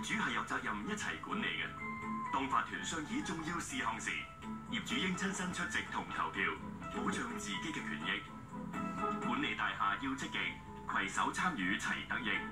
主係有責任一齊管理嘅。當法團商議重要事項時，業主應親身出席同投票，保障自己嘅權益。管理大廈要積極，攜手參與齊得益。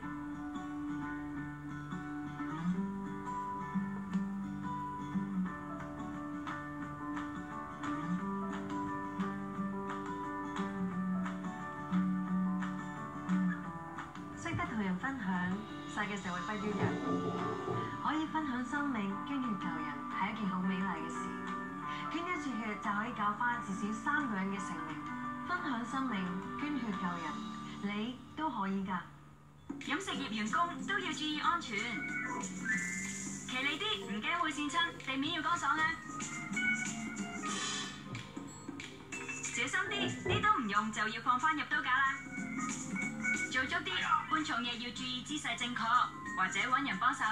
識得同人分享，世界就會不一樣。可以分享生命，捐血救人係一件好美麗嘅事。捐一次血就可以救翻至少3個人嘅性命。分享生命，捐血救人，你都可以㗎。 飲食業員工都要注意安全，騎利啲，唔驚會跣親，地面要乾爽啊！小心啲，啲都唔用就要放翻入刀架啦。做足啲，搬重嘢要注意姿勢正確，或者揾人幫手。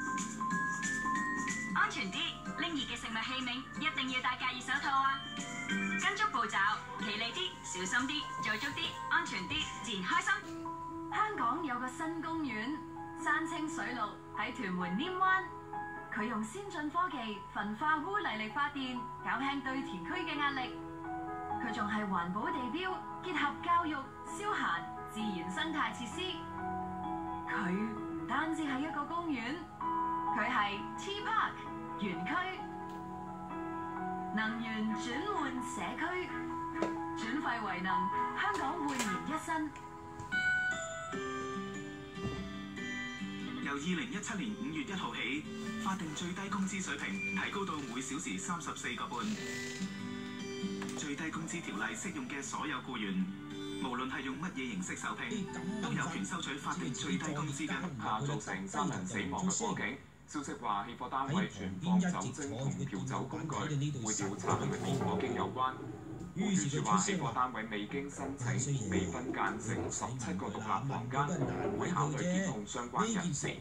安全啲，拎熱嘅食物器皿一定要戴隔熱手套啊！跟足步驟，企利啲，小心啲，做足啲，安全啲，自然開心。香港有個新公園，山清水綠喺屯門稔灣，佢用先進科技焚化污泥嚟發電，減輕對填區嘅壓力。佢仲係環保地標，結合教育、消閒、自然生態設施。佢唔單止係一個公園，佢係 T Park 園區，能源轉換社區，轉廢為能，香港煥然一新。 由2017年5月1號起，法定最低工資水平提高到每小時34個半。最低工資條例適用嘅所有僱員，無論係用乜嘢形式受聘，都有權收取法定最低工資嘅。 造成3人死亡嘅火警，消息話起火單位存放酒精同調酒工具，會調查係咪同火警有關。屋宇署話起火單位未經申請，被分間成17個獨立房間，會考慮檢控相關人士。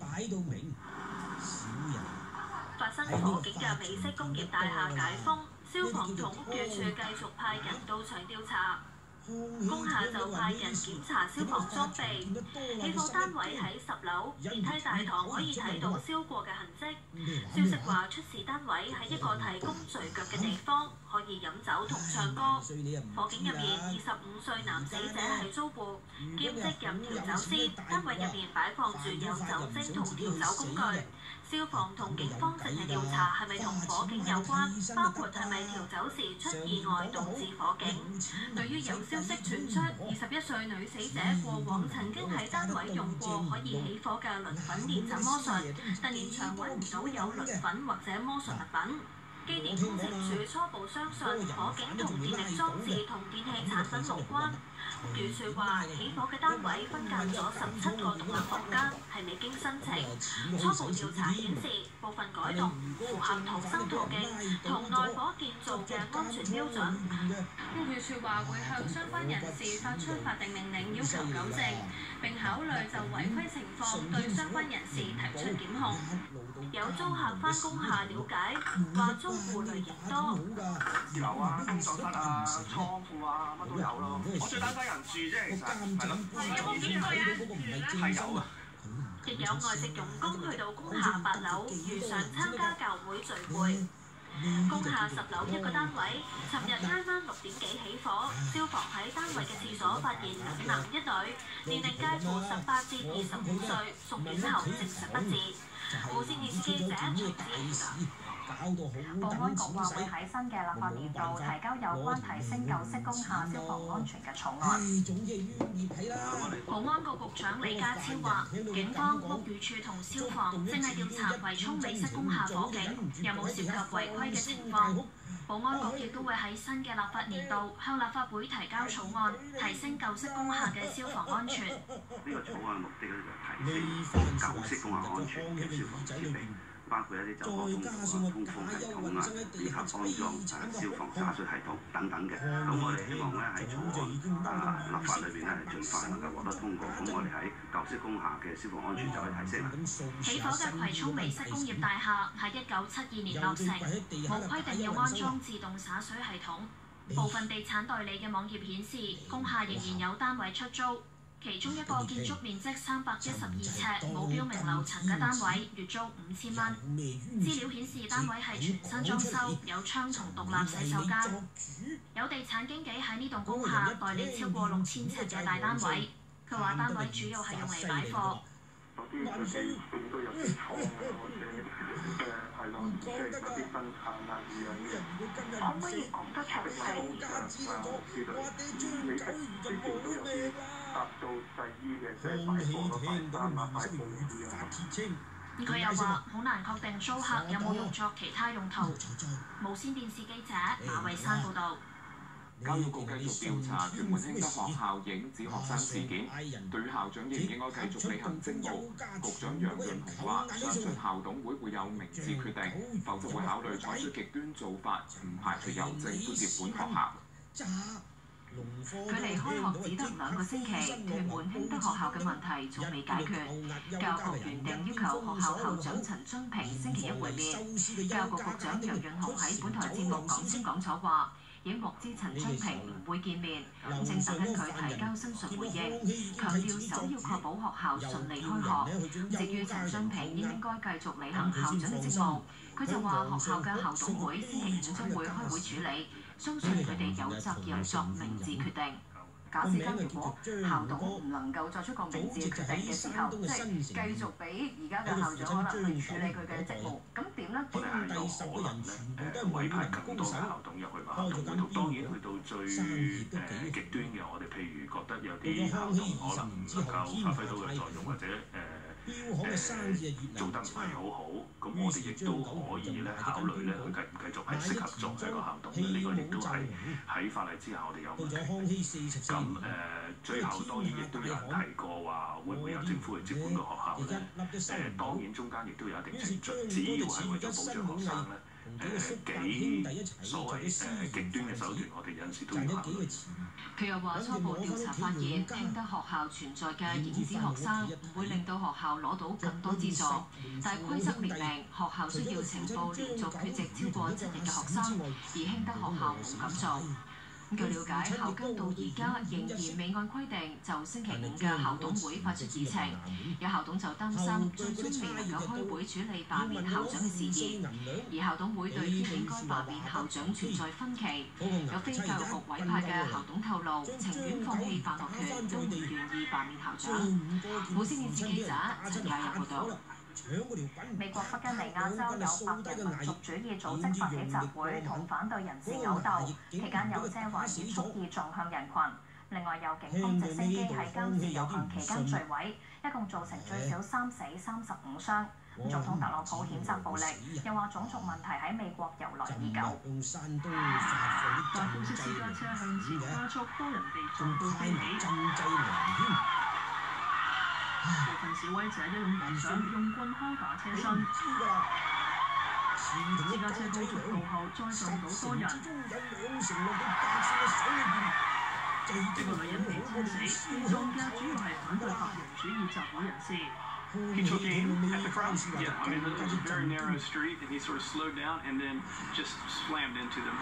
發生火警嘅美式工業大廈解封，消防同屋宇署繼續派人到場調查。工廈就派人檢查消防裝備。起火單位喺10樓，電梯大堂可以睇到燒過嘅痕跡。消息話出事單位喺一個提供睡腳嘅地方，可以飲酒同唱歌。火警入面25歲男死者係租戶，兼職任調酒師，單位入面擺放住有酒精同調酒工具。消防同警方正係調查係咪同火警有關，包括係咪調酒時出意外導致火警。對於有消息傳出21歲女死者過往曾經喺單位用過可以起火嘅磷粉練習魔術，但現場揾唔到有磷粉或者魔術物品。機電工程署初步相信火警同電力裝置同電器產品無關。屋宇署話起火嘅單位分間咗17個獨立房間，係未經申請。初步調查顯示，部分改動唔符合逃生途徑同內火建造嘅安全標準。屋宇署話會向相關人士發出法定命令，要求糾正，並考慮就違規情況對相關人士提出檢控。有租客返工廈了解，話租戶類型多。 2樓啊，工作室啊，倉庫啊，乜都有咯。我最擔心人住啫，其實係咯。 有冇見過啊？ 係有啊。 亦有外籍傭工去到工廈8樓，如常參加教會聚會。工廈10樓一個單位，尋日挨晚6點幾起火，消防喺單位嘅廁所發現2男1女，年齡介乎18至25歲，送院後證實不治。無線電視記者徐子賢。 保安局話會喺新嘅立法年度提交有關提升舊式工廈消防安全嘅草案。 保安局局長李家超話，警方、屋宇署同消防正係調查葵涌美式工廈火警有冇涉及違規嘅情況。保安局亦都會喺新嘅立法年度向立法會提交草案，提升舊式工廈嘅消防安全。 呢個草案目的咧就提升舊式工廈安全嘅消防設備。包括一啲走火通道啊、通風系統啊，以及安裝消防灑水系統等等嘅。咁我哋希望咧喺草案立法裏邊咧係盡快能夠獲得通過。咁我哋喺舊式工廈嘅消防安全就可以提升啦。 起火嘅葵涌美式工業大廈喺1972年落成，冇規定要安裝自動灑水系統。部分地產代理嘅網頁顯示，工廈仍然有單位出租。 其中一個建築面積312尺、冇標明樓層嘅單位，月租5000蚊。資料顯示單位係全新裝修，有窗同獨立洗手間。有地產經紀喺呢棟工廈代理超過6000尺嘅大單位。佢話單位主要係用嚟擺貨。 有啲佢哋應該有啲廠啊，或者係咯，即係嗰啲生產啊咁樣。 可唔可以講得詳細？ 你係之前都有啲達到製衣嘅，即係擺貨咯，擺衫啊，擺布啲啊。 佢又話好難確定租客有冇用作其他用途。無線電視記者馬慧珊報導。 教育局繼續調查屯門興德學校影子學生事件，對於校長應唔應該繼續履行職務，局長楊潤雄話：相信校董會會有明智決定，否則會考慮採取極端做法，唔排除由政府接管學校。 距離開學只得2個星期，屯門興德學校嘅問題仲未解決。教育局原定要求學校校長陳津平星期一會面，教育局局長楊潤雄喺本台節目講清講楚話。已經獲知陳津平唔會見面，正等緊佢提交申述回應，強調首要確保學校順利開學。至於陳津平應唔應該繼續履行校長嘅職務，佢就話學校嘅校董會星期5將會開會處理，相信佢哋有責任作明智決定。假設間如果校董唔能夠作出個明智決定嘅時候，即係繼續俾而家嘅校長可能去處理佢嘅職務，咁點咧？ 我哋係有可能咧委派更多嘅校董入去個校董會度。當然去到最極端嘅，我哋譬如覺得有啲校董可能唔能夠發揮到嘅作用，或者做得唔係好好，咁我哋亦都可以咧考慮咧佢繼唔繼續係適合作為一個校董嘅。呢個亦都係喺法例之下我哋有問題。咁最後當然亦都有人提過話，會唔會由政府嚟接管個學校咧？當然中間亦都有一定程序，只要係為咗保障學生咧，幾所謂極端嘅手段，我哋有陣時都要考慮。 佢又話初步調查發現，興德學校存在嘅影子學生唔會令到學校攞到更多資助，但係規則列明學校需要呈報連續缺席超過7日嘅學生，而興德學校冇咁做。據了解，校監到而家仍然未按規定就星期5嘅校董會發出議程。有校董就擔心最終未能夠開會處理罷免校長嘅事宜，而校董會對應唔應該罷免校長存在分歧。有非教育局委派嘅校董透露，情願放棄辦學權，都唔願意罷免校長。無線電視記者陳介入報導。 美國北根尼亞州有白人民族主義組織發起集會同反對人士毆鬥，期間有遮懷疑蓄意撞向人群。另外有警方直升機喺監視遊行期間墜毀，一共造成最少3死35傷。總統特朗普譴責暴力，又話種族問題喺美國由來已久。 大貨色私家車向前加速，多人被撞到飛起。部分示威者一擁而上，用棍敲打車身。私家車高速道後再撞到多人。一個女人被車死，被撞嘅主要係反對白人主義集會人士。 He took aim at the crowd. Yeah, I mean, it was a very narrow street, and he sort of slowed down and then just slammed into them.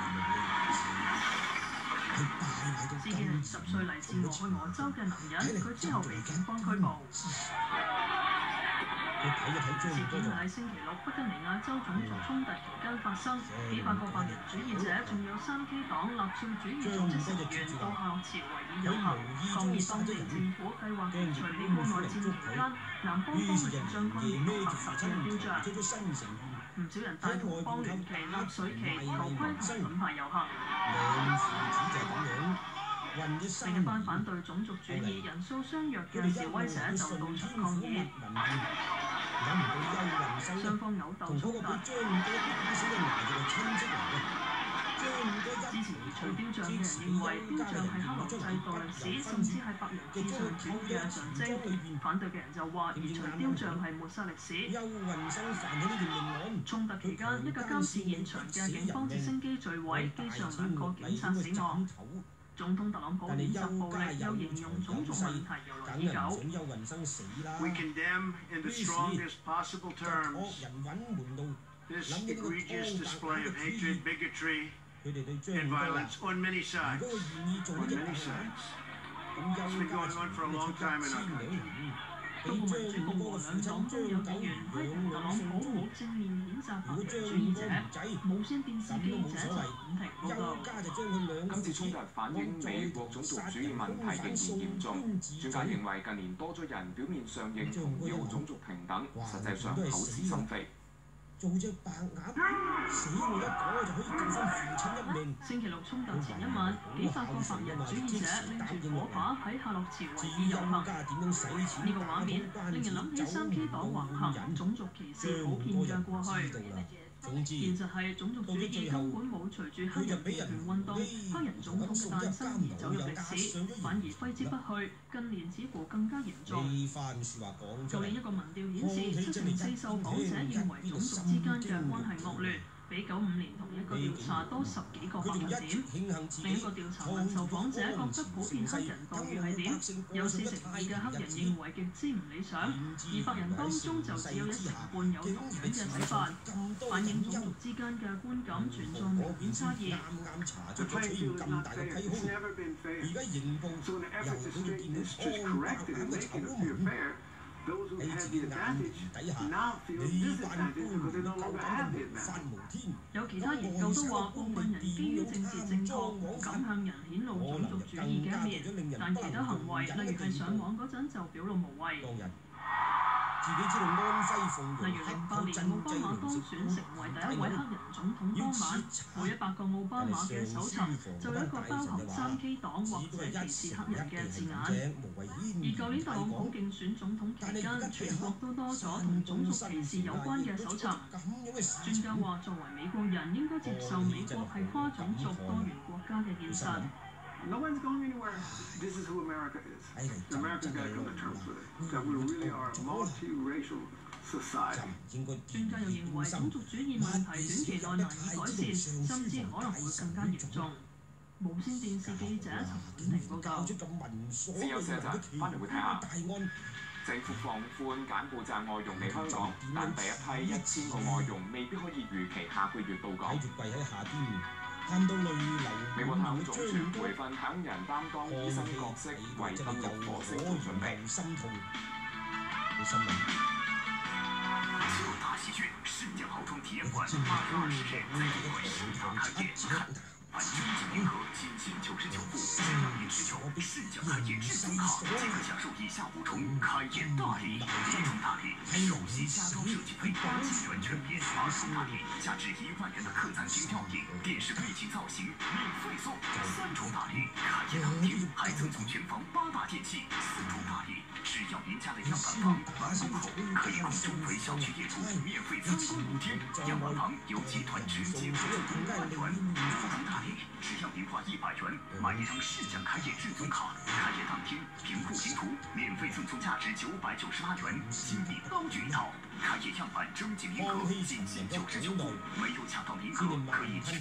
事件係10歲嚟自俄亥俄州嘅男人，佢之後被警方拘捕。事件喺星期6北根尼亞州種族衝突期間發生，幾百個白人主義者仲有3K 黨納粹主義組織成員到夏洛茨維爾遊行，抗議當地政府計劃移除美國內戰期間南方邦聯將軍營白十字嘅雕像。唔少人帶同邦聯旗、納粹旗、頭盔同盾牌遊行。另一班反對種族主義、人數相若嘅示威者就到場抗議。雙方毆鬥衝突。支持移除雕像嘅人認為雕像係黑奴制度歷史，甚至係白人至上主義嘅象徵。反對嘅人就話移除雕像係抹殺歷史。衝突期間，一架監視現場嘅警方直升機墜毀，機上2個警察死亡。總統特朗普譴責暴力，又形容種族問題由來已久。 We condemn in the strongest possible terms this egregious display of hatred, bigotry, and violence on many sides. On many sides. It's been going on for a long time in our country. 不過民主共和兩黨都有議員批評特朗普冇正面譴責白人主義者。無線電視記者陳伍婷報道。 今次衝突反映美國種族主義問題仍然嚴重。專家認為近年多咗人表面上認同要種族平等，實際上口是心非。 做隻白鴨，死我一個就可以救翻父親一命。 星期六衝突前一晚，幾百個白人主義者拎住火把喺夏洛橋維爾遊行。呢個畫面令人諗起3K 黨橫行、種族歧視普遍嘅過去。現實係種族主義根本冇隨住黑人平權運動、黑人總統嘅誕生而走入歷史，反而揮之不去，近年似乎更加嚴重。舊年一個民調顯示，74%受訪者認為種族之間嘅關係惡劣，比95年同一個調查多10幾個百分點。另一個調查問受訪者覺得普遍黑人待遇係點，有42%嘅黑人認為極之唔理想，而白人當中就只有1成半有同樣嘅睇法，反映種族之間嘅觀感存在明顯差異。 The playing field is not fair. It's never been fair. So in an effort to straighten this, just correct it and make it appear fair, those who had the advantage now feel disadvantaged because they no longer have the advantage. 有其他研究都話，部分人基於政治正確，唔敢向人顯露種族主義嘅一面，但其他行為，例如係上網嗰陣就表露無遺。例如08年奧巴馬當選成為第一位黑人總統當晚，每100個奧巴馬嘅搜尋就有一個包含3K 黨或者歧視黑人嘅字眼。而舊年特朗普競選總統期間，全國都多咗同種族歧視有關嘅搜尋。專家話，作為美國人應該接受美國係跨種族多元國家嘅現實。 No one's going anywhere. This is who America is. America's got to come to terms with it. That we really are a multiracial society. 專家又認為，種族主義問題短期內難以改善，甚至可能會更加嚴重。無線電視記者陳婉婷報道。 先休息一陣，翻嚟會睇下。政府放寬柬埔寨外傭嚟香港，但第一批1000個外傭未必可以預期下個月到港。美國太空總署培訓太空人擔當醫生角色，為登陸火星做準備。 九大喜讯世界豪通体验馆8月20日在中国盛大开业，看凡终极银河仅限99部，只要您持有世奖开业至尊卡，即可享受以下5重开业大礼：1重大礼，首席家装设计费80元全免；2重大礼，价值1万元的客餐厅吊椅、电视背景造型免费送；3重大礼，开业当天还赠送全房8大电器；4重大礼，只要您家的样板房完工后，可以供中北小区业主免费参观5天，样板房由集团直接补助5万元；5重大礼，只要您花100元买一张世奖开业至尊卡，开业当天凭户型图免费赠送价值998元金币刀具一套。开业样板终极名额仅限99部，没有抢到名额可以去。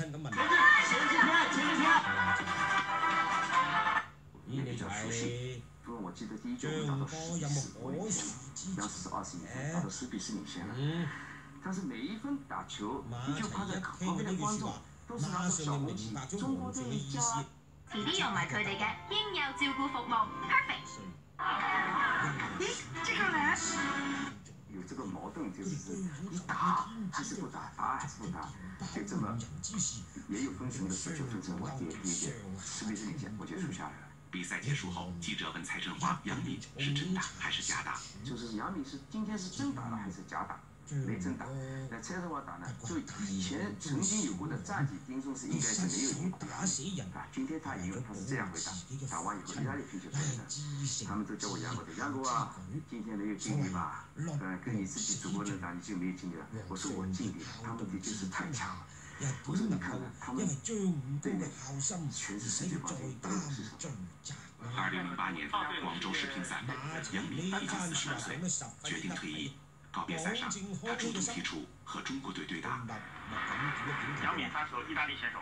比较熟悉，因为我记得第一局我们打到14比领先，当时是20比0，打到10比4领先了。但是每一分打球，你就看着旁边的观众都是拿着小红旗，中国队加。 遲啲用埋佢哋嘅嬰幼照顧服務 ，perfect。 咦，這個呢？ 有这个矛盾，就是你打还是不打，打还是不打，就这么也有分成的19分成，我第一点10比4领先，我就输下来了。 比赛结束后，记者问蔡振华：“杨幂是真打还是假打？” 就是杨幂是今天是真打了还是假打？没真打。那蔡振华打呢？就以前曾经有过的战绩，丁松是应该是没有赢过啊。今天他赢了，他是这样回答：打完以后，意大利评球出来的，他们都叫我杨哥的，杨哥啊，今天没有尽力吧？跟你自己主播人打，你就没有尽力了。我说我尽力了，他们的确是太强了。我说你看看他们对面全是世界冠军，都是什么 ？2008年广州世乒赛，杨幂已经42岁，决定退役。告别赛上，她主动提出和中国队对打。 杨幂她是意大利选手。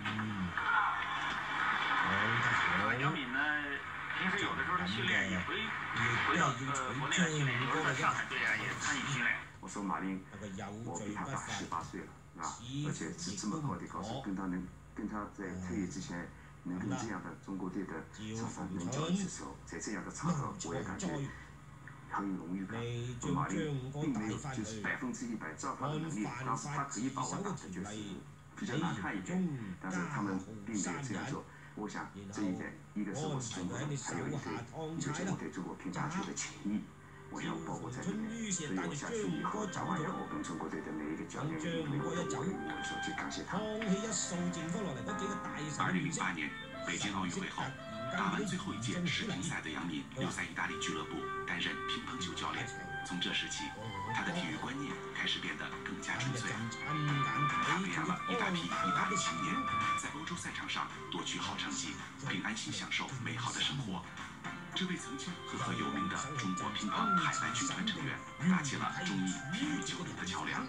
杨幂呢，平时有的时候她训练也回到国内来训练，有时候在上海队啊也参与训练。 我说马琳，我比她大18岁了，啊，而且是这么高的高手，跟她在退役之前能跟这样的中国队的常常能交一次手，在这样的场合，我也感觉很有荣誉感。马林并没有就是100%照他的能力，他可以把我打的就是比较难看一点，但是他们并没有这样做。我想这一点，一个是我是中国人，还有一个就是我对中国乒乓球的情谊，我想包括在里面。所以我下去以后打完以后，我跟中国队的每一个教练、每一个教练，我说去感谢他。 2008年北京奥运会后，打完最后一届世乒赛的杨敏留在意大利俱乐部担任乒乓球教练。从这时起，他的体育观念开始变得更加纯粹。他培养了一大批意大利青年，在欧洲赛场上夺取好成绩，并安心享受美好的生活。这为曾经赫赫有名的中国乒乓海外军团成员搭起了中意体育交流的桥梁。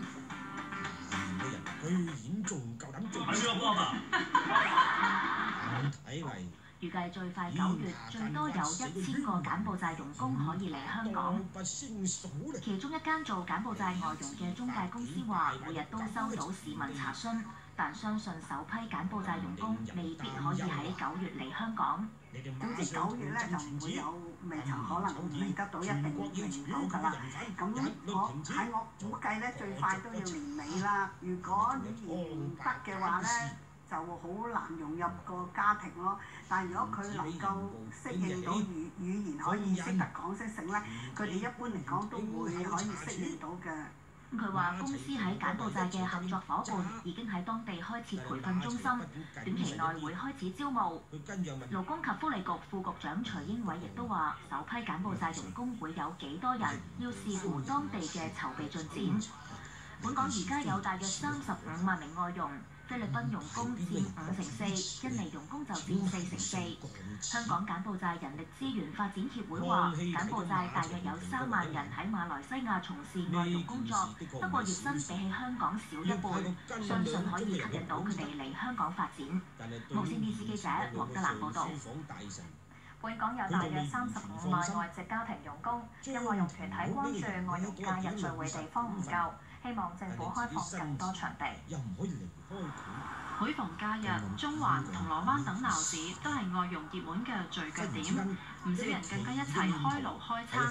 預計最快9月最多有1000個柬埔寨傭工可以嚟香港。其中一間做柬埔寨外傭嘅中介公司話，每日都收到市民查詢，但相信首批柬埔寨傭工未必可以喺9月嚟香港。 總之9月咧就唔會有，未曾可能嚟得到，一定嚟唔到㗎啦。咁我估計咧最快都要年尾啦。如果語言唔得嘅話咧，就好難融入個家庭咯。但係如果佢能夠適應到語言可以識得講識成咧，佢哋一般嚟講都會可以適應到嘅。 佢話公司喺柬埔寨嘅合作伙伴已經喺當地開設培訓中心，短期內會開始招募。勞工及福利局副局長徐英偉亦都話，首批柬埔寨傭工會有幾多人，要視乎當地嘅籌備進展。本港而家有大約35萬名外傭。菲律賓傭工佔5%，印尼傭工就佔4%。香港柬埔寨人力資源發展協會話，柬埔寨大約有3萬人喺馬來西亞從事外傭工作，不過月薪比起香港少一半，相信可以吸引到佢哋嚟香港發展。無線電視記者黃德蘭報導。本港有大約35萬外籍家庭傭工，因外傭團體關注外傭假日聚會地方唔夠，希望政府開放更多場地。 每逢假日，中環、銅鑼灣等鬧市都係外傭熱門嘅聚腳點，唔少人更加一齊開爐開餐。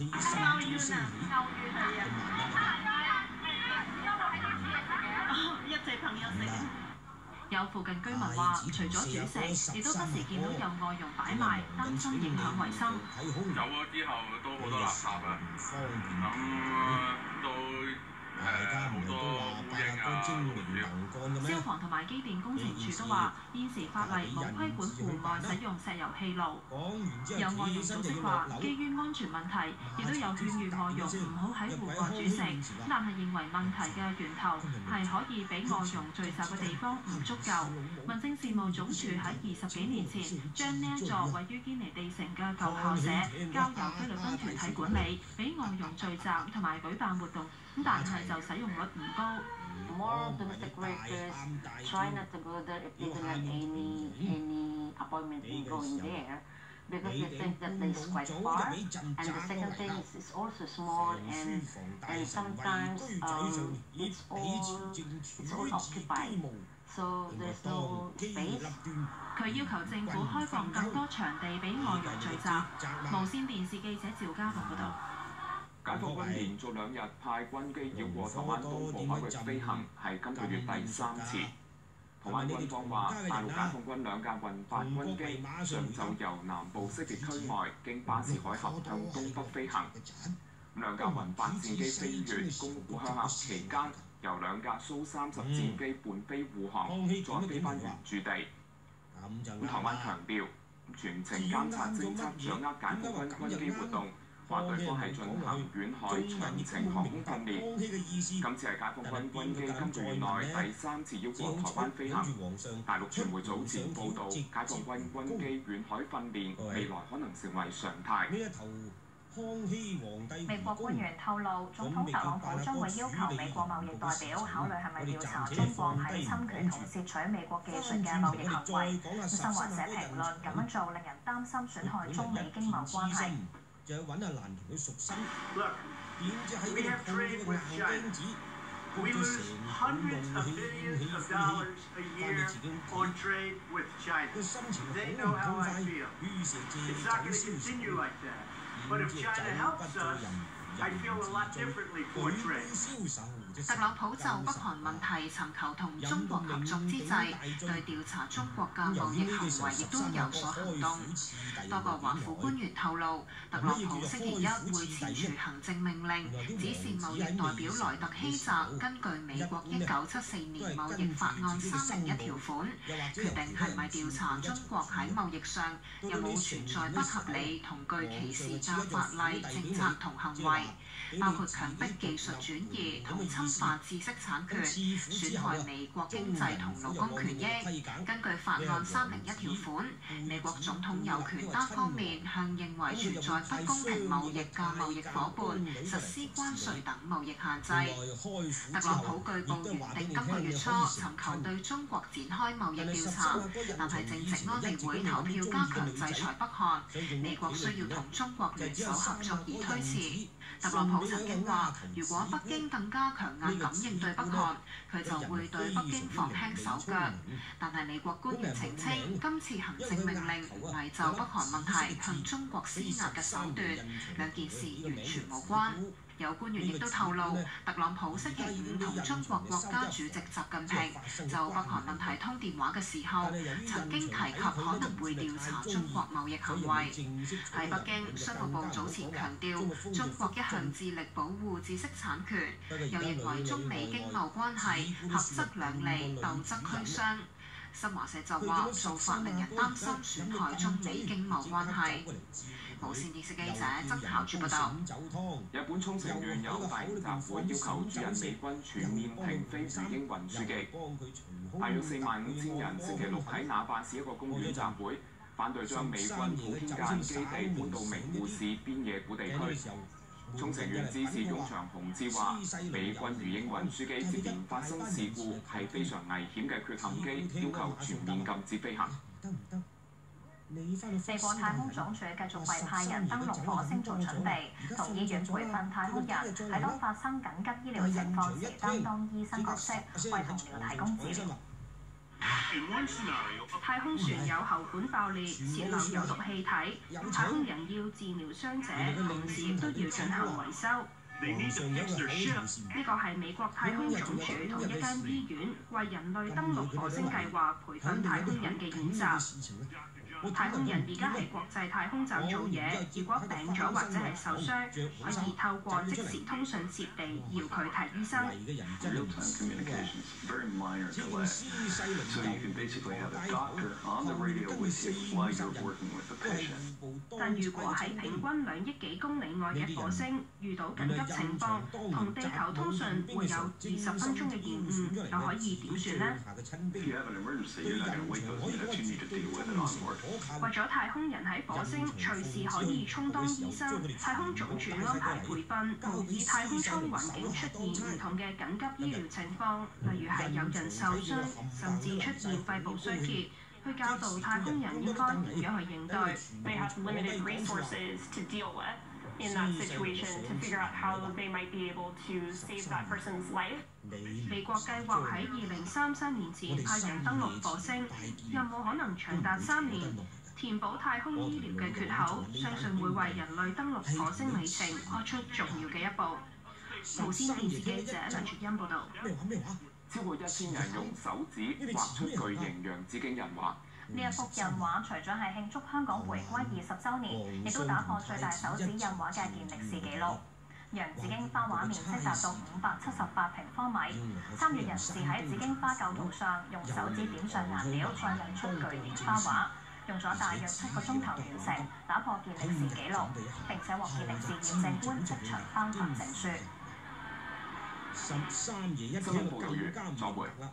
一齊朋友食。 有附近居民話，除咗煮食，亦都不時見到有外傭擺賣，擔心影響衞生。 有啊，之後都好多垃圾啊，咁都好多烏蠅啊。 消防同埋機電工程處都話，現時法例冇規管戶外使用石油氣爐。有外傭組織話，基於安全問題，亦都有勸喻外傭唔好喺戶外煮食，但係認為問題嘅源頭係可以俾外傭聚集嘅地方唔足夠。民政事務總署喺20幾年前將呢一座位於堅尼地城嘅舊校舍交由菲律賓團體管理，俾外傭聚集同埋舉辦活動，但係就使用率唔高。 More domestic workers try not to go there if they don't have any appointment in going there because they think that it's quite far, and the second thing is it's also small and sometimes it's all occupied, so there's no space. 佢要求政府開放更多場地俾外傭聚集。無線電視記者趙家宏報導。 解放軍連續2日派軍機繞過台灣東部海域飛行，係今個月第3次。台灣軍方話，大陸解放軍2架運發軍機上晝由南部識別區外經巴士海峽向東北飛行。2架運發戰機飛越宮古鄉峽期間，由2架蘇30戰機伴飛護航，再飛返原駐地。台灣強調，全程監察偵測掌握解放軍軍機活動。話對方係進行遠海長程航空訓練。今次係解放軍軍機今個月內第3次繞過台灣飛行。大陸傳媒早前報導，解放軍軍機遠海訓練未來可能成為常態。 美國官員透露，總統特朗普將會要求美國貿易代表考慮係咪調查中國喺侵權同竊取美國技術嘅貿易行為。新華社評論咁樣做令人擔心損害中美經貿關係。 就去揾阿蘭同佢熟身，點知喺嗰度碰到個硬釘子， We lose hundreds of billions of dollars a year on trade with China. They know how I feel. It's not going to continue like that. But if China helps us, I feel a lot differently for trade. 特朗普就北韓問題尋求同中國合作之際，對調查中國嘅貿易行為亦都有所行動。多個華府官員透露，特朗普星期一會簽署行政命令，指示貿易代表萊特希澤根據美國1974年貿易法案301條款，決定係咪調查中國喺貿易上有冇存在不合理同具歧視嘅法例、政策同行為。包括強迫技術轉移同侵犯知識產權、損害美國經濟同勞工權益。根據法案301條款，美國總統有權單方面向認為存在不公平貿易嘅貿易夥伴實施關稅等貿易限制。特朗普據報原定今個月初尋求對中國展開貿易調查，但係正值安理會投票加強制裁北韓，美國需要同中國聯手合作而推遲。特朗普曾經話，如果北京更加強硬咁應對北韓，佢就會對北京放輕手腳。但係美國官員澄清，今次行政命令唔係就北韓問題向中國施壓嘅手段，兩件事完全無關。有官員亦都透露，特朗普星期五同中國國家主席習近平就北韓問題通電話嘅時候，曾經提及可能會調查中國貿易行為。喺北京，商務部早前強調，中國一向致力保護知識產權，又認為中美經貿關係合則兩利，鬥則俱傷。新華社就話，做法令人擔心損害中美經貿關係。無線電視記者曾孝柱報道。 日本沖繩縣有大型集會要求駐日美軍全面停飛魚鷹運輸機，大約45000人星期六喺那霸市一個公園集會，反對將美軍普天間基地搬到名護市邊野古地區。沖繩縣知事雍長雄志話：美軍魚鷹運輸機接連發生事故係非常危險嘅缺陷機，要求全面禁止飛行。 美國太空總署繼續為派人登陸火星做準備，同意願培訓太空人喺當發生緊急醫療情況時擔當醫生角色，為同僚提供治療。 太空船有喉管爆裂，泄漏有毒氣體，太空人要治療傷者，同時亦都要進行維修。呢個係美國太空總署同一間醫院為人類登陸火星計劃培訓太空人嘅演習。太空人而家喺國際太空站做嘢，如果病咗或者係受傷，可以透過即時通訊設備遙距睇醫生。但如果喺平均2億幾公里外嘅火星遇到緊急情況，同地球通訊會有20分鐘嘅延誤，又可以點算呢？為咗太空人喺火星隨時可以充當醫生，太空總署安排培訓，模擬太空艙環境出現唔同嘅緊急醫療情況，例如係有人受傷，甚至出現肺部衰竭，去教導太空人應該點樣去應對。 They have limited resources to deal with in that situation to figure out how they might be able to save that person's life. 美國計劃喺2033年前派人登陸火星，任務可能長達3年。填補太空醫療嘅缺口，相信會為人類登陸火星里程開出重要嘅一步。無線電視記者梁卓欣報導。 超過1000人用手指畫出巨型洋紫荊人畫。 呢一幅印畫除咗係慶祝香港回歸20週年，亦都打破最大手指印畫嘅健力士紀錄。洋紫荊花畫面積達到578平方米，參與人士喺紫荊花構圖上用手指點上顏料，再印出巨型花畫。用咗大約7個鐘頭完成，打破健力士紀錄，並且獲健力士驗證官即場頒發證書。 13夜一聽更加唔明啦！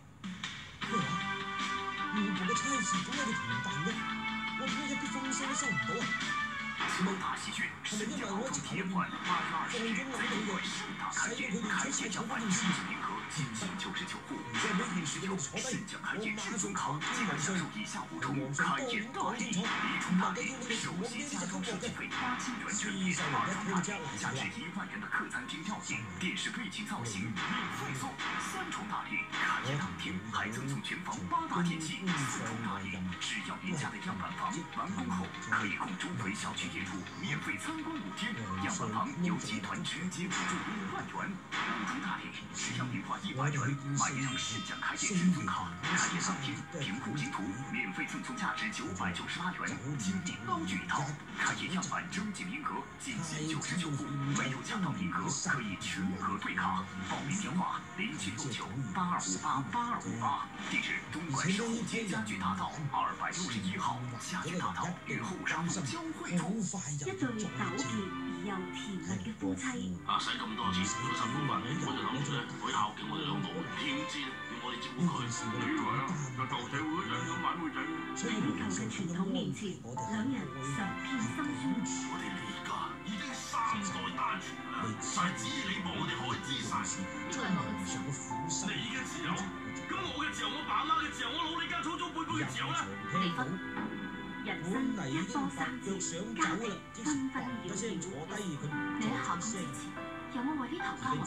戶部嘅差事點解要停辦嘅？我點解一啲風聲都收唔到啊？係咪因為我一直投入放咗我哋嘅，使到佢哋出事做嗰件事？而家呢件事嘅九，现讲开业至尊卡，即可享受以下5重开业大礼：1重大礼，首席家装设计费8000元券；2重大礼，价值1万元的客餐厅票型、电视背景造型免费送；3重大礼，开业当天还赠送全房8大电器；4重大礼，只要您家的样板房完工后，可以供周围小区业主免费参观5天，样板房由集团直接补助5万元；5重大礼，只要您花100元买一张市奖开业至尊卡，开业当天凭户型图免费赠送价值998元金币刀具一套；开业样板征集名额仅限99户，没有抢到名额可以全额兑卡。报名电话：076982588258，地址东莞首街家具大道261号家具大道与后沙路交汇處。 一對糾結而又甜蜜嘅夫妻。 使咁多錢，佢辛苦啊！我就諗住咧，可以孝敬我哋兩個，點知咧要我哋照顧佢。你以為啊，就舊社會嗰陣咁晚會仔？ 喺舊嘅傳統面前，兩人十片心酸。 我哋呢家已經3代單傳啦，就係指你幫我哋開枝散葉。呢個係我嘅自由，你嘅自由？咁我嘅自由，我爸媽嘅自由，我老李家祖宗輩輩嘅自由咧？ 離婚。人生一波三折，家庭紛紛擾擾。你喺考公之前，有冇為呢頭家揾？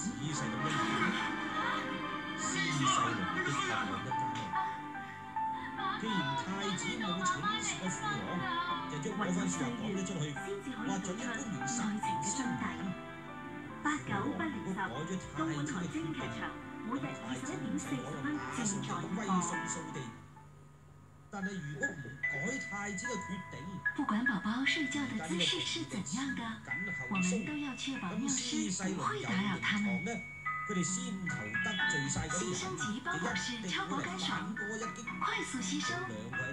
既然太子冇請示過父王，就將嗰番説話講咗出去，話準一官員心情嘅真諦。 8、9不離10，東莞台精劇場每日21點40分正在播。 但係如果唔改太子嘅決定， 不管寶寶睡覺的姿勢是怎樣的，我們都要確保妙師不會打擾他們。 佢哋先頭得罪晒嗰啲人， 新升級包保式超薄乾爽，快速吸收，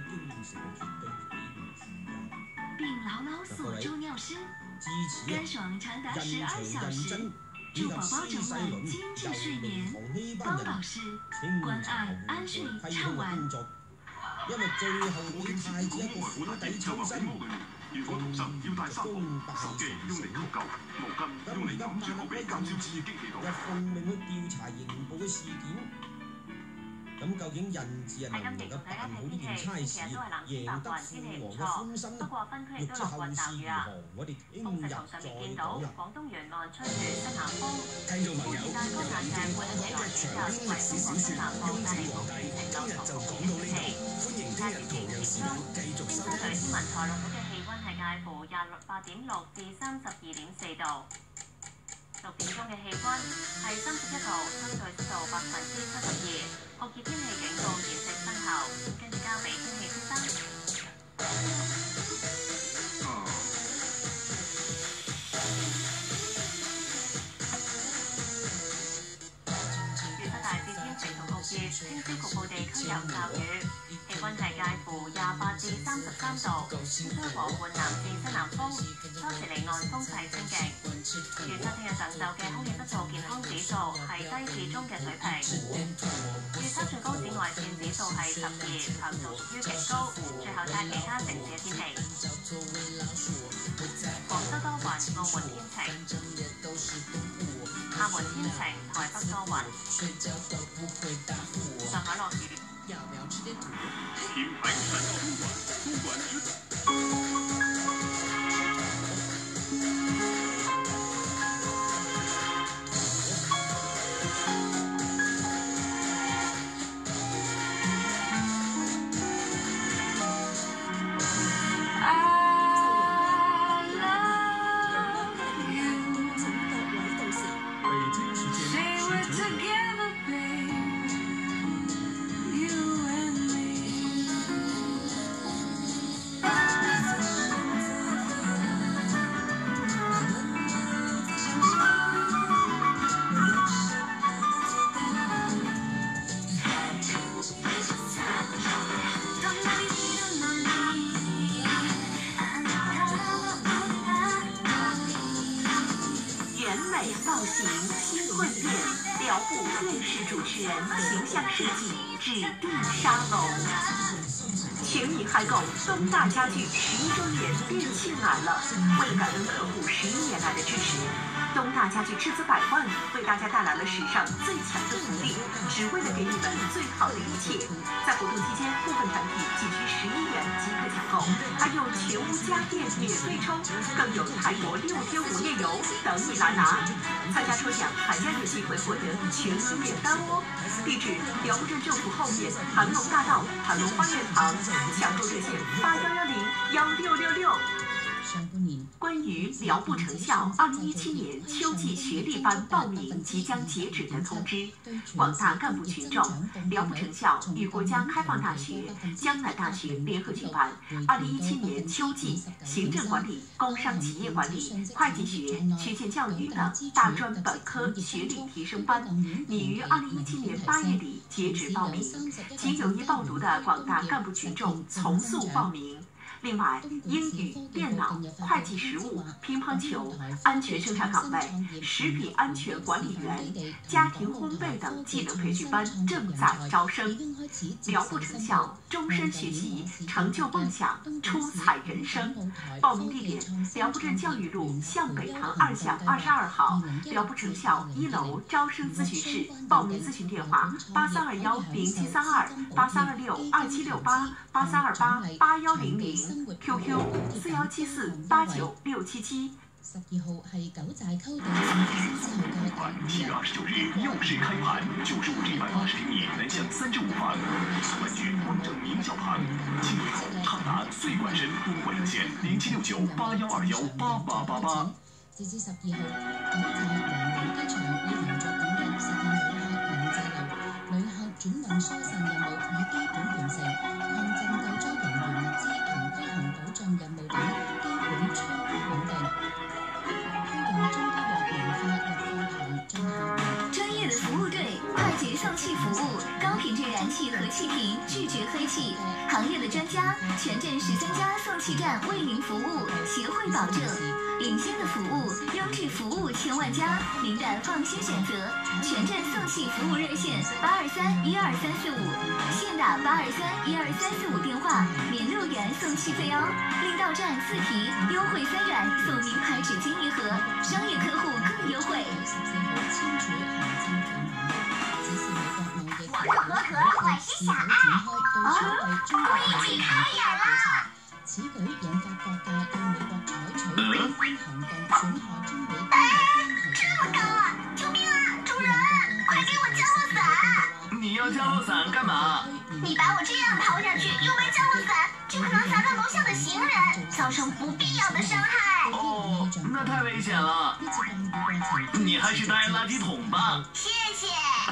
並牢牢鎖住尿濕，乾爽長達12小時，助寶寶整晚精緻睡眠。包保式關愛安睡暢玩。 因為最後對太子一個釜底抽薪。 如果毒腎要帶3個，手機用嚟求救，毛巾用嚟揞住口鼻減少刺激氣道。 又奉命去調查刑部嘅事件。咁究竟人字能唔能夠辦好呢件差事，贏得父王嘅歡心呢？欲知後事如何，我哋聽日再講啦。 廣東沿岸吹住西南風， 聽眾朋友，由原著港劇長篇歷史小說《雍正皇帝》今日就講到呢度，歡迎聽日同樣時間繼續收聽。 天文台錄到嘅氣温係介乎28.6至32.4度。6點鐘嘅氣温係31度，相對濕度72%，酷熱天氣警告現正生效。跟住交俾天氣先生。預測大致天晴同酷熱，聽朝局部地區有驟雨。氣温係介乎28至33度，吹和緩南至西南風，初時離岸風勢清勁。預測聽日上晝嘅空氣質素健康指數係低至中嘅水平。預測最高紫外線指數係12，強度屬於極高。最後睇其他城市嘅天氣。廣州多雲，澳門天晴。廈門天晴，台北多雲。上海落雨。 品牌山高东莞之。 造型新会变，辽部电视主持人形象设计指定沙龙。请你嗨购东大家具11周年店庆来了！为了感恩客户11年来的支持， 东大家具斥资100万，为大家带来了史上最强的福利，只为了给你们最好的一切。在活动期间，部分产品仅需11元即可抢购，还有全屋家电免费抽，更有泰国6天5夜游等你来拿。参加抽奖还将有机会获得全额免单哦。地址：辽布镇政府后面盘龙大道盘龙花园堂，抢购热线81101666。关于辽布成校2017年秋季学历班报名即将截止的通知，广大干部群众，辽布成校与国家开放大学、江南大学联合举办2017年秋季行政管理、工商企业管理、会计学、学前教育等大专本科学历提升班，拟于2017年8月底截止报名，请有意报读的广大干部群众从速报名。另外，英语、电脑、会计实务、乒乓球、安全生产岗位、食品安全管理员、家庭烘焙等技能培训班正在招生。辽布成校，终身学习，成就梦想，出彩人生。报名地点：辽布镇教育路向北堂2巷22号，辽布成校1楼招生咨询室。报名咨询电话：8321-0732-8326-2768、8328-8100。QQ 4174896777。 12號係九寨溝地 7月29日又是开盘，95至180平米南向35房，玩具光正名校旁，轻轨口畅达穗莞身，公馆热線076981218888。 截至12號，九寨環球機場已連續5日實現旅客轉運疏散任務已基本完成，抗震救災人員物資同飛行保障任務等基本初步穩定。推動中醫藥文化入課堂進行。 專業的服務隊，快捷送氣服務，高品質燃氣和氣瓶，拒絕黑氣。行業的專家，全鎮13家送氣站為您服務，協會保證。領先的服務，優質服務千萬家，您的放心選擇。全鎮送氣服務熱線823-12345，現打823-12345電話，免6元送氣費哦。另到站4題，優惠3元送名牌紙巾1盒，商業客戶更優惠。 我是何可，我是小愛。公益季開演啦！ 此舉引發各界對美國採取威脅行動，損害中美經濟關係。 這麼高啊！救命啊！主人，快給我降落傘！ 你要降落傘幹嘛？ 你把我這樣拋下去，又沒降落傘，就可能砸到樓下的行人，造成不必要的傷害。 哦，那太危險了。你還是帶垃圾桶吧。 謝謝。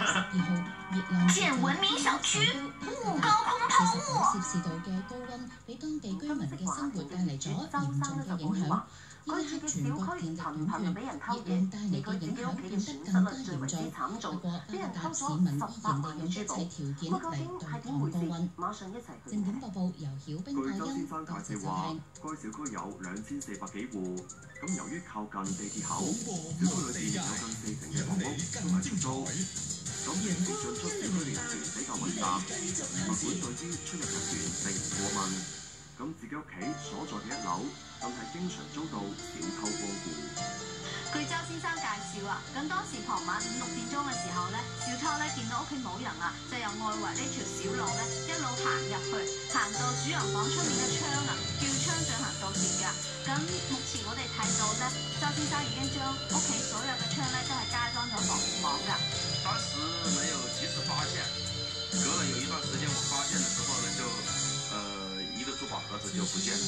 建文明小區，物高空拋物。 攝氏度嘅高溫俾當地居民嘅生活帶嚟咗嚴重嘅影響。呢一刻全國電力短缺，熱量帶嚟嘅影響變得更加嚴重。不過巴格達市民依然利用一切條件嚟對抗高溫。正點報報由曉冰愛欣講述就係。 該小區有2400幾戶，咁由於靠近地鐵口，小區裏邊有近40%嘅房屋同埋出租。咁平時進出小區嘅人員比較密集，物管對於出入人員並唔過問。咁自己屋企所在嘅1樓，更係經常遭到小偷光顧。 據周先生介紹啊，咁當時傍晚5、6點鐘嘅時候咧，小偷咧見到屋企冇人啦，就由外圍呢條小路咧一路行入去，行到主人房出面嘅窗啊，叫窗進行盜竊㗎。咁目前我哋睇到咧，周先生已經將屋企所有嘅窗咧都係加裝咗防護網㗎。 當時沒有及時發現，隔了有一段時間，我發現的時候呢，就一個珠寶盒子就不見了，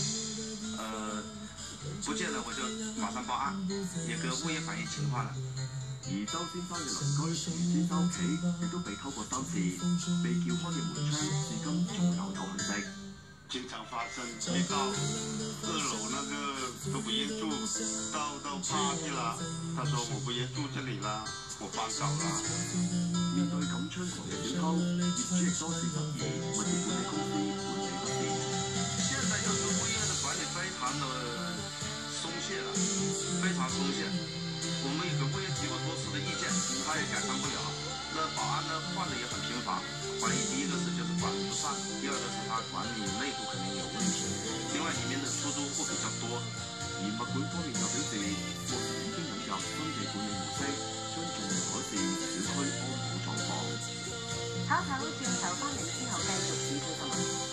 不見了我就馬上報案，也跟物業反映情況了。 而周先生嘅鄰居余先生屋企亦都被偷過3次，被撬開嘅門窗至今仲留有痕跡。 經常發生被盜，2樓那個都不願住，盜怕去了，他說我不願住這裡了，我搬走了。 面對咁猖狂嘅小偷，業主亦多次質疑物業管理公司管理不善。 現在就是物業的管理非常的鬆懈了，非常鬆懈。我們也給物業提過多次的意見，他也改善不了。那保安呢換的也很頻繁，懷疑第一個是就是管理不善，第二個是他管理內部肯定有問題，另外裡面的出租戶比較多。 而物管方面又表示，目前已經引入新嘅管理模式，將盡力改善小區安保狀況。 考察轉頭翻嚟之後，繼續指導新聞。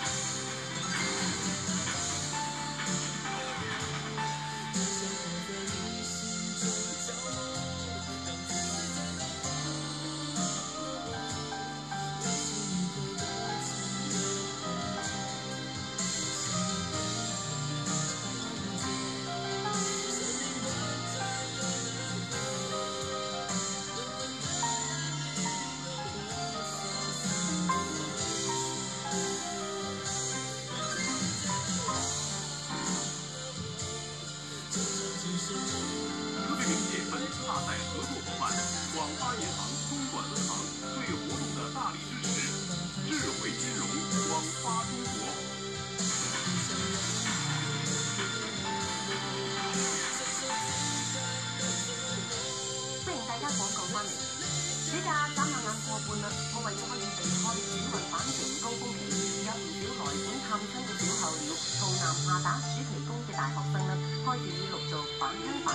科贝明解分大赛合作伙伴，广发银行、东莞分行对活动的大力支持，智慧金融，广发中国。 歡迎大家廣告翻嚟。暑假眨下眼過半啦，我為咗可以避開選民反城高峰期，有唔少來本探親嘅小候鳥，同南下打暑期工嘅大學生啦，開始陸續返鄉。